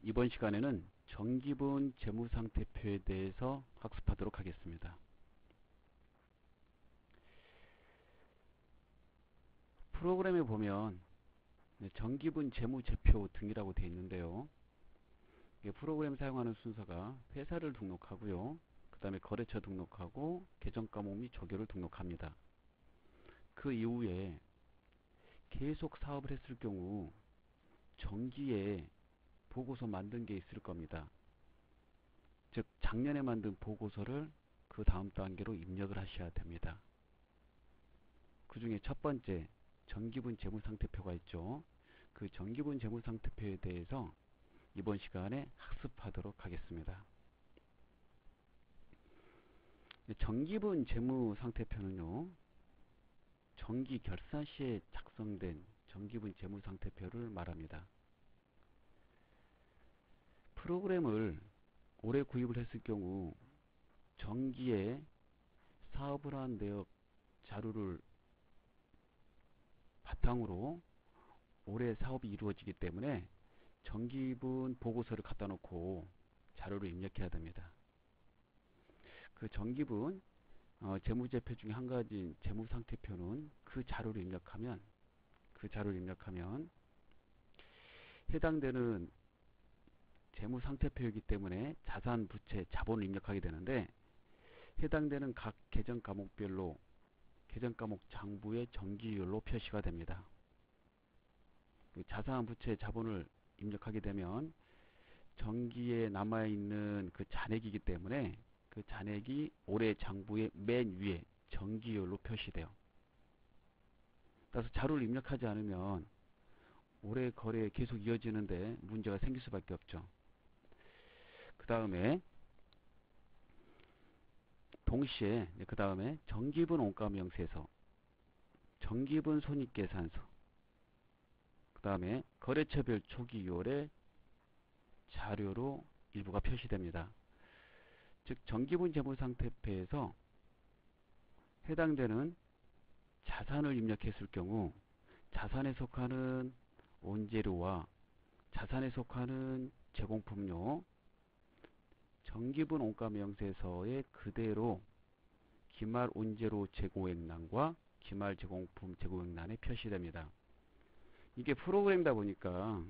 이번 시간에는 정기분 재무상태표에 대해서 학습하도록 하겠습니다. 프로그램에 보면 정기분 재무제표 등이라고 되어 있는데요. 프로그램 사용하는 순서가 회사를 등록하고요. 그 다음에 거래처 등록하고 계정과목 및 조교를 등록합니다. 그 이후에 계속 사업을 했을 경우 정기에 보고서 만든 게 있을 겁니다. 즉 작년에 만든 보고서를 그 다음 단계로 입력을 하셔야 됩니다. 그 중에 첫 번째 정기분 재무상태표가 있죠. 그 정기분 재무상태표에 대해서 이번 시간에 학습하도록 하겠습니다. 정기분 재무상태표는요, 정기 결산 시에 작성된 정기분 재무상태표를 말합니다. 프로그램을 올해 구입을 했을 경우 정기에 사업을 한 내역 자료를 바탕으로 올해 사업이 이루어지기 때문에 정기분 보고서를 갖다 놓고 자료를 입력해야 됩니다. 그 정기분 재무제표 중에 한 가지인 재무상태표는 그 자료를 입력하면 해당되는 재무상태표이기 때문에 자산, 부채, 자본을 입력하게 되는데 해당되는 각 계정 과목별로 계정 과목 장부의 정기율로 표시가 됩니다. 자산, 부채, 자본을 입력하게 되면 정기에 남아있는 그 잔액이기 때문에 그 잔액이 올해 장부의 맨 위에 정기율로 표시돼요. 따라서 자료를 입력하지 않으면 올해 거래에 계속 이어지는데 문제가 생길 수밖에 없죠. 그 다음에 동시에 그 다음에 정기분 원가명세서, 정기분 손익계산서, 그 다음에 거래처별 초기율의 자료로 일부가 표시됩니다. 즉 정기분 재무상태표에서 해당되는 자산을 입력했을 경우 자산에 속하는 원재료와 자산에 속하는 제공품료, 정기분 원가명세서에 그대로 기말 원재료 재고액란과 기말 제공품 재고액란에 표시됩니다. 이게 프로그램이다 보니까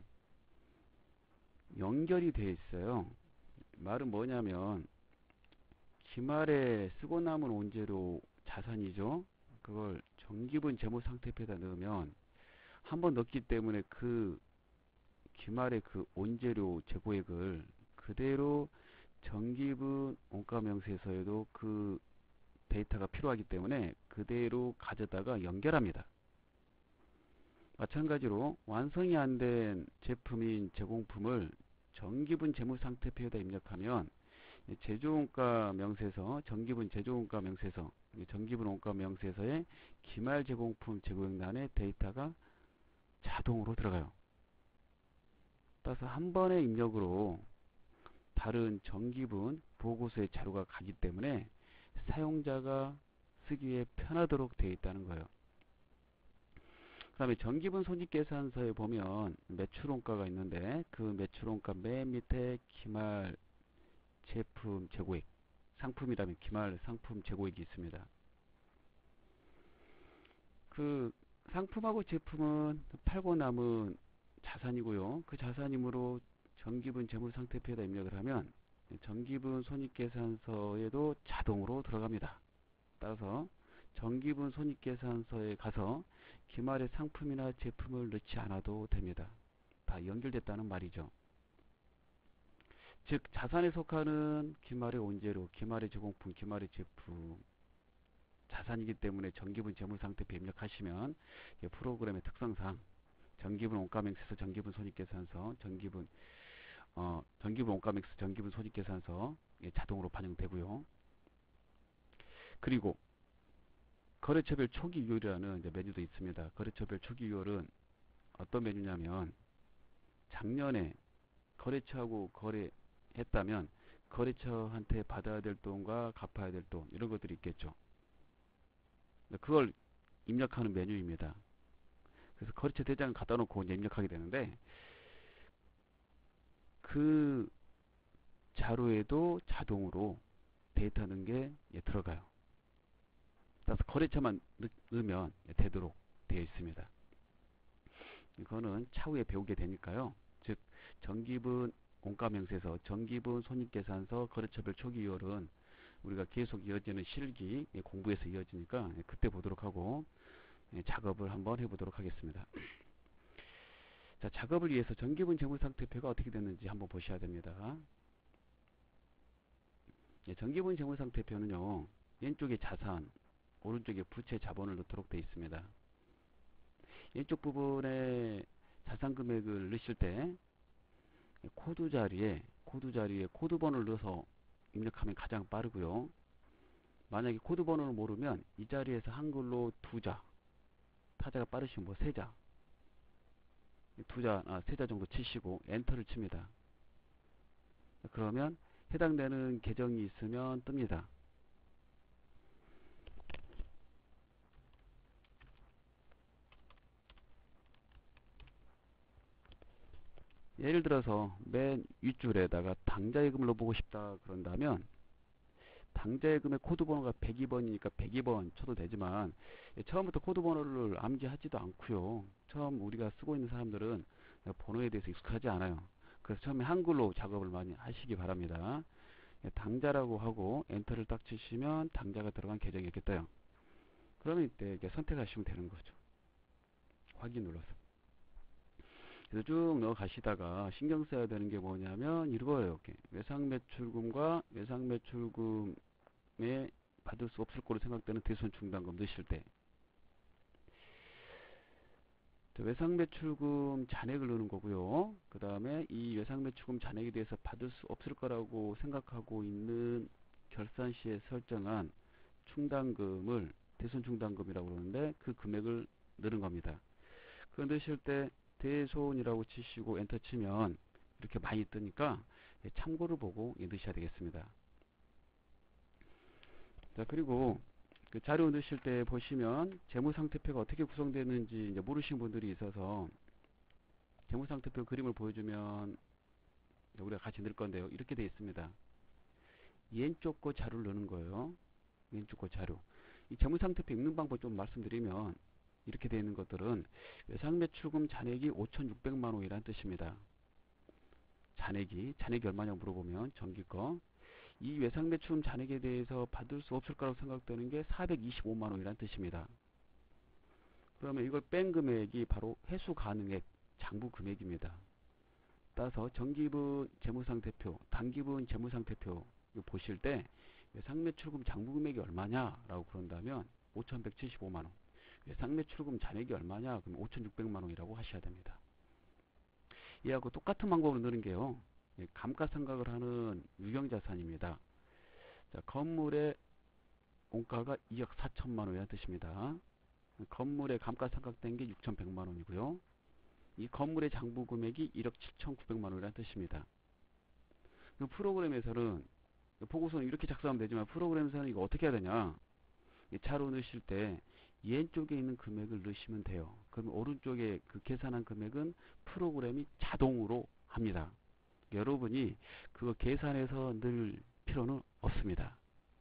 연결이 되어 있어요. 말은 뭐냐면 기말에 쓰고 남은 원재료 자산이죠. 그걸 정기분 재무상태표에다 넣으면 한번 넣기 때문에 그 기말의 그 원재료 재고액을 그대로 정기분 원가명세서에도 그 데이터가 필요하기 때문에 그대로 가져다가 연결합니다. 마찬가지로 완성이 안 된 제품인 제공품을 정기분 재무상태표에다 입력하면 제조원가 명세서, 정기분 제조원가 명세서, 정기분 원가 명세서에 기말 제공품 재고액란에 데이터가 자동으로 들어가요. 따라서 한 번의 입력으로 다른 정기분 보고서의 자료가 가기 때문에 사용자가 쓰기에 편하도록 되어 있다는 거예요. 그 다음에 정기분 손익계산서에 보면 매출원가가 있는데 그 매출원가 맨 밑에 기말 제품 재고액, 상품이라면 기말 상품 재고액이 있습니다. 그 상품하고 제품은 팔고 남은 자산이고요. 그 자산이므로 정기분 재무상태표에다 입력을 하면 정기분 손익계산서에도 자동으로 들어갑니다. 따라서 정기분 손익계산서에 가서 기말의 상품이나 제품을 넣지 않아도 됩니다. 다 연결됐다는 말이죠. 즉 자산에 속하는 기말의 원재료, 기말의 제공품, 기말의 제품 자산이기 때문에 정기분 재무상태표 입력하시면 프로그램의 특성상 정기분 원가명세서, 정기분 손익계산서, 정기분 원가명세서, 정기분 손익계산서 자동으로 반영되고요. 그리고 거래처별 초기율이라는 메뉴도 있습니다. 거래처별 초기율은 어떤 메뉴냐면 작년에 거래처하고 거래했다면 거래처한테 받아야 될 돈과 갚아야 될 돈 이런 것들이 있겠죠. 그걸 입력하는 메뉴입니다. 그래서 거래처 대장을 갖다 놓고 이제 입력하게 되는데 그 자료에도 자동으로 데이터 넣은 게 들어가요. 따라서 거래처만 넣으면 되도록 되어 있습니다. 이거는 차후에 배우게 되니까요. 즉 정기분 원가명세서, 정기분 손익계산서, 거래처별 초기이율은 우리가 계속 이어지는 실기 공부에서 이어지니까 그때 보도록 하고 작업을 한번 해보도록 하겠습니다. 자, 작업을 위해서 정기분 재무상태표가 어떻게 됐는지 한번 보셔야 됩니다. 정기분 재무상태표는요, 왼쪽에 자산, 오른쪽에 부채 자본을 넣도록 되어 있습니다. 왼쪽 부분에 자산 금액을 넣으실 때 코드 자리에 코드 번호를 넣어서 입력하면 가장 빠르고요. 만약에 코드 번호를 모르면 이 자리에서 한글로 두자, 타자가 빠르시면 뭐 세자, 세자 정도 치시고 엔터를 칩니다. 그러면 해당되는 계정이 있으면 뜹니다. 예를 들어서 맨 윗줄에다가 당좌예금을 넣어보고 싶다 그런다면 당좌예금의 코드 번호가 102번이니까 102번 쳐도 되지만 처음부터 코드 번호를 암기하지도 않고요. 처음 우리가 쓰고 있는 사람들은 번호에 대해서 익숙하지 않아요. 그래서 처음에 한글로 작업을 많이 하시기 바랍니다. 당좌라고 하고 엔터를 딱 치시면 당좌가 들어간 계정이 이렇게 떠요. 그러면 이때 선택하시면 되는 거죠. 확인 눌러서. 그래서 쭉 넣어 가시다가 신경 써야 되는 게 뭐냐면 이거예요. 외상매출금과 외상매출금에 받을 수 없을 거로 생각되는 대손충당금 넣으실 때 외상매출금 잔액을 넣는 거고요. 그 다음에 이 외상매출금 잔액에 대해서 받을 수 없을 거라고 생각하고 있는 결산시에 설정한 충당금을 대손충당금이라고 그러는데 그 금액을 넣는 겁니다. 그거 넣으실 때 대손이라고 치시고 엔터 치면 이렇게 많이 뜨니까 참고를 보고 넣으셔야 되겠습니다. 자, 그리고 그 자료 넣으실 때 보시면 재무상태표가 어떻게 구성되는지 이제 모르시는 분들이 있어서 재무상태표 그림을 보여주면 우리가 같이 넣을 건데요. 이렇게 되어 있습니다. 왼쪽 거 자료를 넣는 거예요. 왼쪽 거 자료. 이 재무상태표 읽는 방법 좀 말씀드리면 이렇게 되어 있는 것들은 외상매출금 잔액이 5,600만 원이라는 뜻입니다. 잔액이 얼마냐고 물어보면 정기 거. 이 외상매출금 잔액에 대해서 받을 수 없을 거라고 생각되는 게 425만 원이라는 뜻입니다. 그러면 이걸 뺀 금액이 바로 회수 가능액 장부 금액입니다. 따라서 정기분 재무상태표, 단기분 재무상태표 보실 때 외상매출금 장부 금액이 얼마냐라고 그런다면 5,175만 원. 외상매출금 잔액이 얼마냐? 그럼 5,600만 원이라고 하셔야 됩니다. 이하고 똑같은 방법으로 넣는 게요. 감가상각을 하는 유경자산입니다. 자, 건물의 원가가 2억 4천만 원이라는 뜻입니다. 건물의 감가상각된 게 6,100만 원이고요. 이 건물의 장부 금액이 1억 7,900만 원이라는 뜻입니다. 그 프로그램에서는 보고서는 이렇게 작성하면 되지만 프로그램에서는 이거 어떻게 해야 되냐? 차로 넣으실 때 왼쪽에 있는 금액을 넣으시면 돼요. 그러면 오른쪽에 그 계산한 금액은 프로그램이 자동으로 합니다. 여러분이 그거 계산해서 넣을 필요는 없습니다.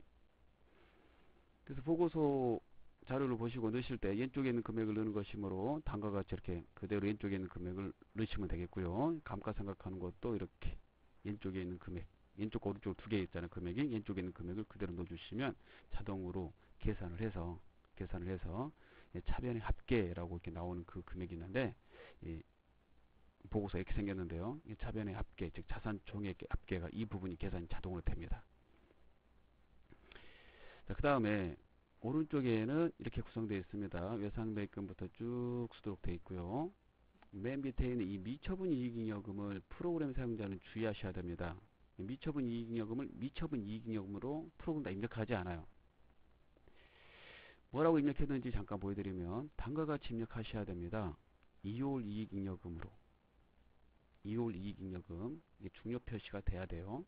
그래서 보고서 자료를 보시고 넣으실 때 왼쪽에 있는 금액을 넣는 것이므로 다음과 같이 이렇게 그대로 왼쪽에 있는 금액을 넣으시면 되겠고요. 감가상각하는 것도 이렇게 왼쪽에 있는 금액, 왼쪽 오른쪽 두 개 있잖아요. 금액이 왼쪽에 있는 금액을 그대로 넣어주시면 자동으로 계산을 해서 차변의 합계라고 이렇게 나오는 그 금액이 있는데 보고서 이렇게 생겼는데요. 차변의 합계, 즉 자산 총액 합계가 이 부분이 계산이 자동으로 됩니다. 자, 그 다음에 오른쪽에는 이렇게 구성되어 있습니다. 외상매입금부터 쭉 수도록 되어 있고요. 맨 밑에 있는 이 미처분 이익잉여금을 프로그램 사용자는 주의하셔야 됩니다. 미처분 이익잉여금을 미처분 이익잉여금으로 프로그램 다 입력하지 않아요. 뭐라고 입력했는지 잠깐 보여드리면 다음과 같이 입력하셔야 됩니다. 2월 이익잉여금으로. 2월 이익잉여금 이게 중요 표시가 돼야 돼요.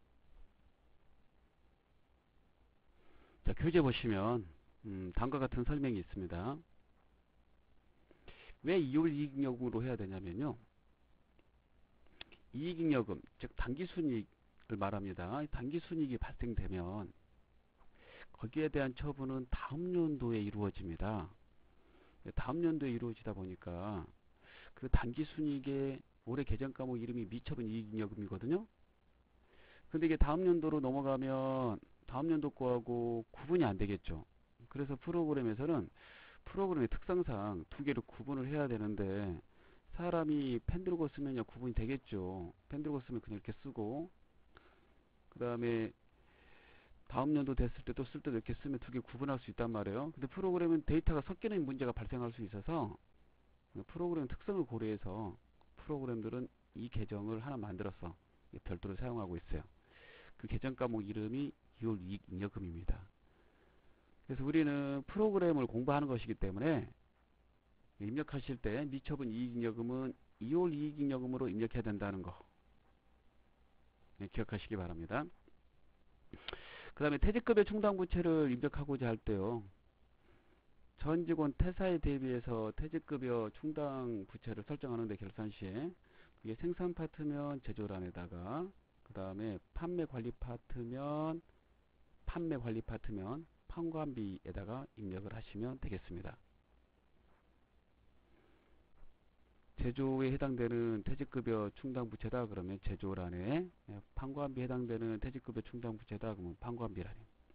자, 교재 보시면 다음과 같은 설명이 있습니다. 왜 2월 이익잉여금으로 해야 되냐면요. 이익잉여금, 즉 당기순이익을 말합니다. 당기순이익이 발생되면 거기에 대한 처분은 다음 연도에 이루어집니다. 다음 연도에 이루어지다 보니까 그 당기순이익의 올해 개정 과목 이름이 미처분 이익잉여금이거든요. 근데 이게 다음 연도로 넘어가면 다음 연도 거하고 구분이 안 되겠죠. 그래서 프로그램에서는 프로그램의 특성상 두 개를 구분을 해야 되는데, 사람이 펜 들고 쓰면요 구분이 되겠죠. 펜 들고 쓰면 그냥 이렇게 쓰고, 그 다음에 다음 연도 됐을 때 또 쓸 때도 이렇게 쓰면 두 개 구분할 수 있단 말이에요. 근데 프로그램은 데이터가 섞이는 문제가 발생할 수 있어서 프로그램 특성을 고려해서 프로그램들은 이 계정을 하나 만들어서 별도로 사용하고 있어요. 그 계정 과목 이름이 이월 이익잉여금입니다. 그래서 우리는 프로그램을 공부하는 것이기 때문에 입력하실 때 미처분 이익잉여금은 이월 이익잉여금으로 입력해야 된다는 거 기억하시기 바랍니다. 그 다음에 퇴직급여 충당부채를 입력하고자 할 때요, 전 직원 퇴사에 대비해서 퇴직급여 충당부채를 설정하는데 결산 시에 이게 생산 파트면 제조란에다가, 그 다음에 판매 관리 파트면 판관비에다가 입력을 하시면 되겠습니다. 제조에 해당되는 퇴직급여 충당부채다 그러면 제조란에, 판관비에 해당되는 퇴직급여 충당부채다 그러면 판관비란에,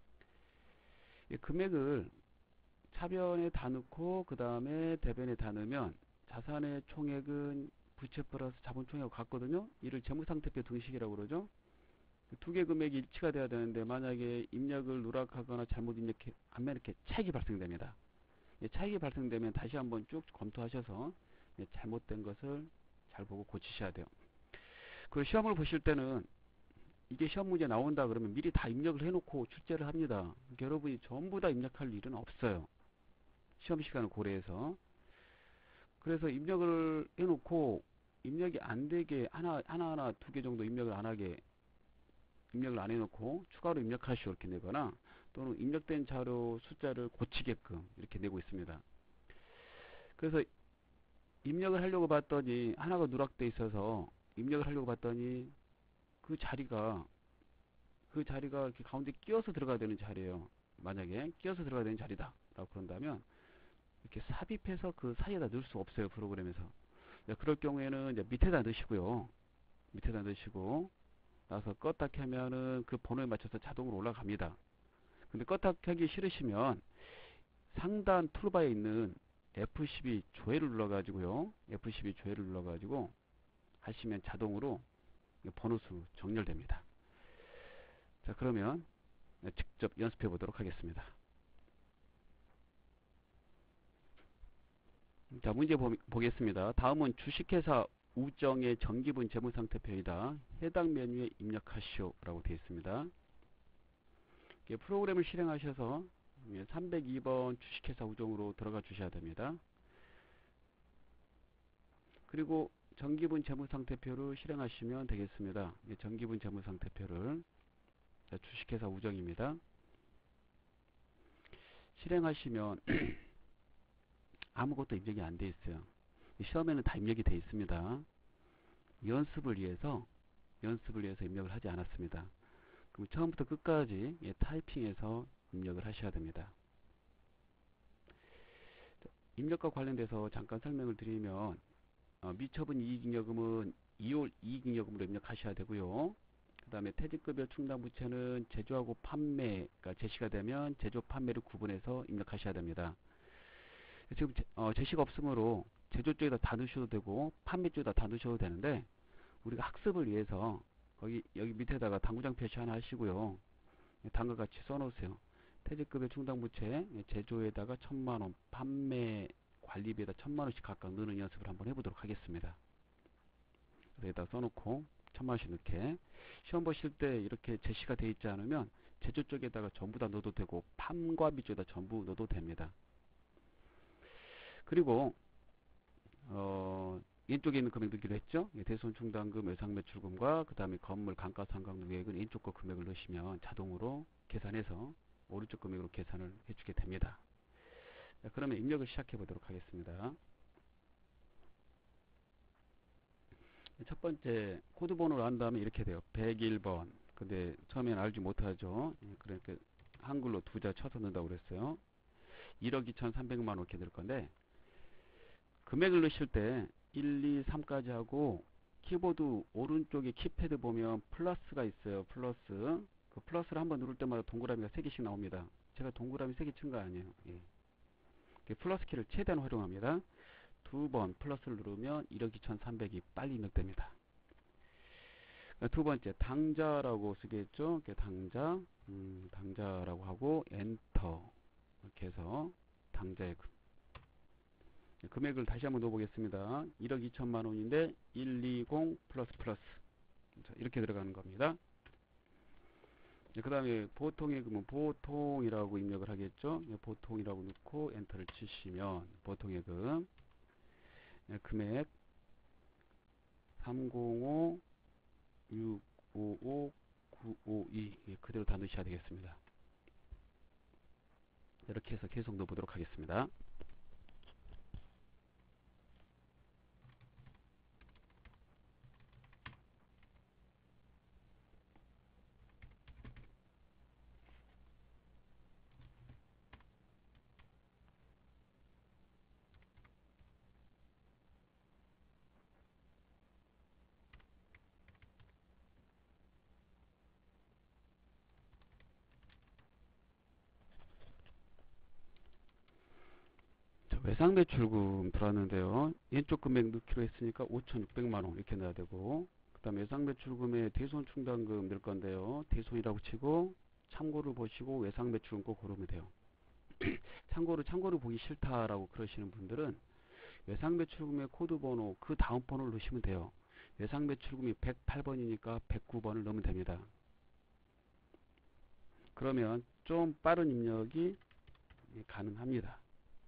금액을 차변에 다 넣고 그 다음에 대변에 다 넣으면 자산의 총액은 부채 플러스 자본 총액하고 같거든요. 이를 재무상태표 등식이라고 그러죠. 두 개 금액이 일치가 돼야 되는데 만약에 입력을 누락하거나 잘못 입력하면 이렇게 차익이 발생됩니다. 차익이 발생되면 다시 한번 쭉 검토하셔서 잘못된 것을 잘 보고 고치셔야 돼요. 그 시험을 보실 때는 이게 시험 문제 나온다 그러면 미리 다 입력을 해놓고 출제를 합니다. 그러니까 여러분이 전부 다 입력할 일은 없어요. 시험 시간을 고려해서. 그래서 입력을 해놓고 입력이 안 되게 하나하나 두 개 정도 입력을 안 하게, 입력을 안 해놓고 추가로 입력하시오 이렇게 내거나, 또는 입력된 자료 숫자를 고치게끔 이렇게 내고 있습니다. 그래서 입력을 하려고 봤더니 하나가 누락돼 있어서 입력을 하려고 봤더니 그 자리가 이렇게 가운데 끼어서 들어가야 되는 자리예요. 만약에 끼어서 들어가야 되는 자리다 라고 그런다면 이렇게 삽입해서 그 사이에다 넣을 수 없어요, 프로그램에서. 그럴 경우에는 이제 밑에다 넣으시고요. 밑에다 넣으시고 나서 껐다 켜면은 그 번호에 맞춰서 자동으로 올라갑니다. 근데 껐다 켜기 싫으시면 상단 툴바에 있는 F12 조회를 눌러가지고요. F12 조회를 눌러가지고 하시면 자동으로 번호수 정렬됩니다. 자, 그러면 직접 연습해 보도록 하겠습니다. 자, 문제 보겠습니다. 다음은 주식회사 우정의 정기분 재무상태표이다. 해당 메뉴에 입력하시오 라고 되어 있습니다. 프로그램을 실행하셔서 302번 주식회사 우정으로 들어가 주셔야 됩니다. 그리고 정기분 재무상태표를 실행하시면 되겠습니다. 정기분 재무상태표를, 주식회사 우정입니다. 실행하시면 아무것도 입력이 안 돼 있어요. 시험에는 다 입력이 돼 있습니다. 연습을 위해서 입력을 하지 않았습니다. 그럼 처음부터 끝까지 타이핑해서 입력을 하셔야 됩니다. 입력과 관련돼서 잠깐 설명을 드리면, 미처분 이익잉여금은 2월 이익잉여금으로 입력하셔야 되고요. 그 다음에 퇴직급여 충당부채는 제조하고 판매가 제시가 되면 제조 판매를 구분해서 입력하셔야 됩니다. 지금 제시가 없으므로 제조 쪽에다 다 넣으셔도 되고 판매 쪽에다 다 넣으셔도 되는데, 우리가 학습을 위해서 여기 밑에다가 당구장 표시 하나 하시고요. 다음과 같이 써놓으세요. 퇴직급여 충당부채 제조에다가 1000만원, 판매 관리비에다 1000만원씩 각각 넣는 연습을 한번 해보도록 하겠습니다. 여기다 써놓고 1000만원씩 넣게. 시험 보실 때 이렇게 제시가 되어 있지 않으면 제조 쪽에다가 전부 다 넣어도 되고 판관비 쪽에다 전부 넣어도 됩니다. 그리고 왼쪽에 있는 금액 넣기로 했죠. 대손 충당금, 외상매출금과 그 다음에 건물 감가상각계획은 왼쪽 거 금액을 넣으시면 자동으로 계산해서 오른쪽 금액으로 계산을 해주게 됩니다. 자, 그러면 입력을 시작해 보도록 하겠습니다. 첫 번째 코드 번호를 안 다음에 이렇게 돼요. 101번. 근데 처음엔 알지 못하죠. 그러니까 한글로 두 자 쳐서 넣는다고 그랬어요. 1억 2,300만 원 이렇게 될 건데, 금액을 넣으실 때 1, 2, 3까지 하고 키보드 오른쪽에 키패드 보면 플러스가 있어요. 플러스. 그 플러스를 한번 누를 때마다 동그라미가 3개씩 나옵니다. 제가 동그라미 3개 친 거 아니에요. 예. 플러스 키를 최대한 활용합니다. 두 번 플러스를 누르면 1억 2,300이 빨리 입력됩니다. 두 번째 당자라고 쓰겠죠. 당자, 당자라고 하고 엔터 이렇게 해서 당자의 금액을 다시 한번 넣어보겠습니다. 1억 2천만 원인데 120 플러스 플러스 이렇게 들어가는 겁니다. 그 다음에 보통의 금은 보통이라고 입력을 하겠죠. 보통이라고 넣고 엔터를 치시면 보통의 금 금액 305 655 952 그대로 다 넣으셔야 되겠습니다. 이렇게 해서 계속 넣어보도록 하겠습니다. 외상매출금 들어왔는데요. 왼쪽 금액 넣기로 했으니까 5,600만원 이렇게 넣어야 되고, 그 다음 외상매출금에 대손충당금 넣을 건데요. 대손이라고 치고 참고를 보시고 외상매출금 꼭 고르면 돼요. 참고로 보기 싫다라고 그러시는 분들은 외상매출금의 코드번호 그 다음 번호를 넣으시면 돼요. 외상매출금이 108번이니까 109번을 넣으면 됩니다. 그러면 좀 빠른 입력이 가능합니다.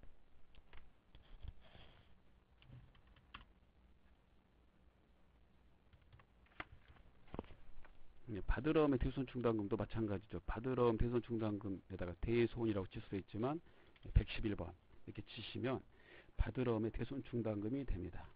바드럼의 대손충당금도 마찬가지죠. 바드럼 대손충당금에다가 대손이라고 칠 수도 있지만 111번 이렇게 치시면 바드럼의 대손충당금이 됩니다.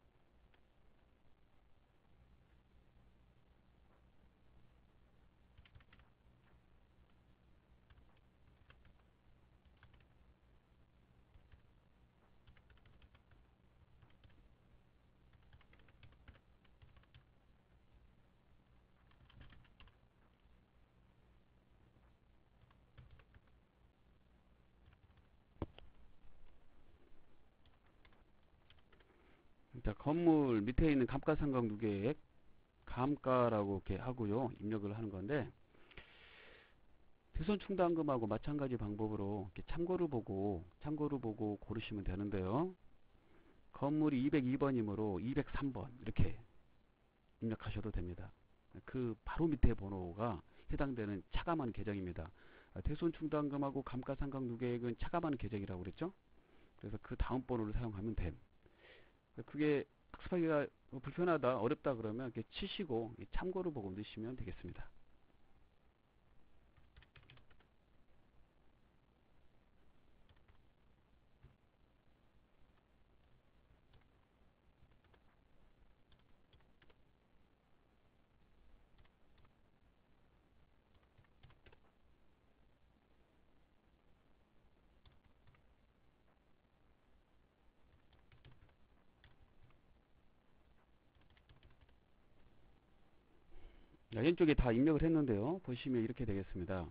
자, 건물 밑에 있는 감가상각 누계액 감가라고 이렇게 하고요. 입력을 하는 건데 대손충당금하고 마찬가지 방법으로 이렇게 참고를 보고 고르시면 되는데요. 건물이 202번이므로 203번 이렇게 입력하셔도 됩니다. 그 바로 밑에 번호가 해당되는 차감하는 계정입니다. 대손충당금하고 감가상각 누계액은 차감하는 계정이라고 그랬죠. 그래서 그 다음 번호를 사용하면 됨. 그게 학습하기가 불편하다, 어렵다 그러면 이렇게 치시고 참고를 보고 넣으시면 되겠습니다. 왼쪽에 다 입력을 했는데요. 보시면 이렇게 되겠습니다.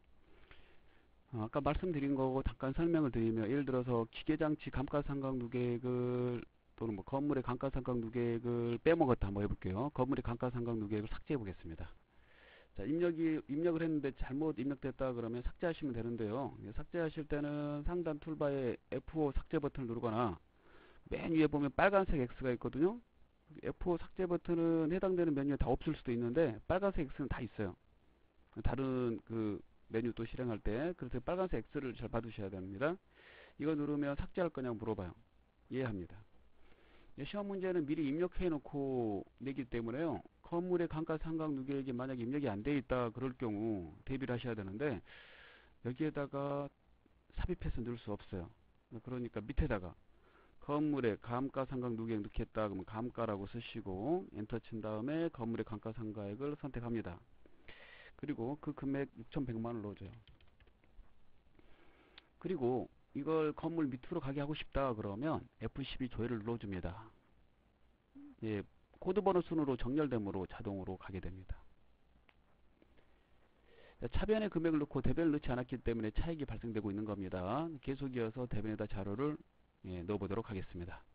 아까 말씀드린 거고 잠깐 설명을 드리면, 예를 들어서 기계장치 감가상각 누계액을 또는 뭐 건물의 감가상각 누계액을 빼먹었다 한번 해볼게요. 건물의 감가상각 누계액을 삭제해 보겠습니다. 자, 입력을 했는데 잘못 입력됐다 그러면 삭제하시면 되는데요. 삭제하실 때는 상단 툴바에 F5 삭제 버튼을 누르거나 맨 위에 보면 빨간색 X가 있거든요. F5 삭제 버튼은 해당되는 메뉴에 다 없을 수도 있는데 빨간색 X는 다 있어요. 다른 그 메뉴 또 실행할 때. 그래서 빨간색 X를 잘 받으셔야 됩니다. 이거 누르면 삭제할 거냐고 물어봐요. 이해합니다. 시험 문제는 미리 입력해 놓고 내기 때문에요. 건물의 감가상각 누계액이 만약에 입력이 안 돼 있다 그럴 경우 대비를 하셔야 되는데, 여기에다가 삽입해서 넣을 수 없어요. 그러니까 밑에다가 건물의 감가상각 누계액 넣겠다 그러면 감가라고 쓰시고 엔터 친 다음에 건물의 감가상각액을 선택합니다. 그리고 그 금액 6,100만원을 넣어줘요. 그리고 이걸 건물 밑으로 가게 하고 싶다 그러면 F12 조회를 눌러줍니다. 예, 코드 번호 순으로 정렬됨으로 자동으로 가게 됩니다. 차변에 금액을 넣고 대변을 넣지 않았기 때문에 차익이 발생되고 있는 겁니다. 계속 이어서 대변에다 자료를 넣어보도록 하겠습니다.